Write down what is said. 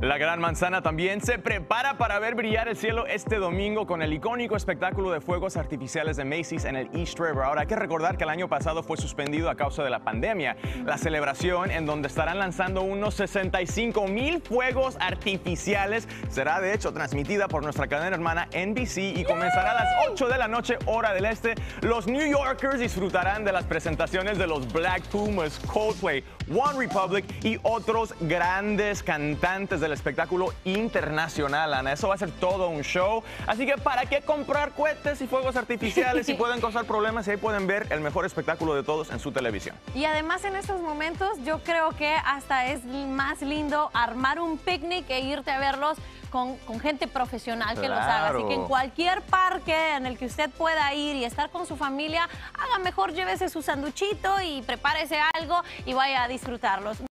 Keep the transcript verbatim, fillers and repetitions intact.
La Gran Manzana también se prepara para ver brillar el cielo este domingo con el icónico espectáculo de fuegos artificiales de Macy's en el East River. Ahora hay que recordar que el año pasado fue suspendido a causa de la pandemia. La celebración, en donde estarán lanzando unos sesenta y cinco mil fuegos artificiales, será de hecho transmitida por nuestra cadena hermana N B C y comenzará a las ocho de la noche, hora del este. Los New Yorkers disfrutarán de las presentaciones de los Black Pumas, Coldplay, One Republic y otros grandes cantantes del espectáculo internacional, Ana. Eso va a ser todo un show. Así que, ¿para qué comprar cohetes y fuegos artificiales si pueden causar problemas y ahí pueden ver el mejor espectáculo de todos en su televisión? Y además, en estos momentos, yo creo que hasta es más lindo armar un picnic e irte a verlos con, con gente profesional que Claro. los haga. Así que en cualquier parque en el que usted pueda ir y estar con su familia, haga mejor, llévese su sanduchito y prepárese algo y vaya a disfrutarlos.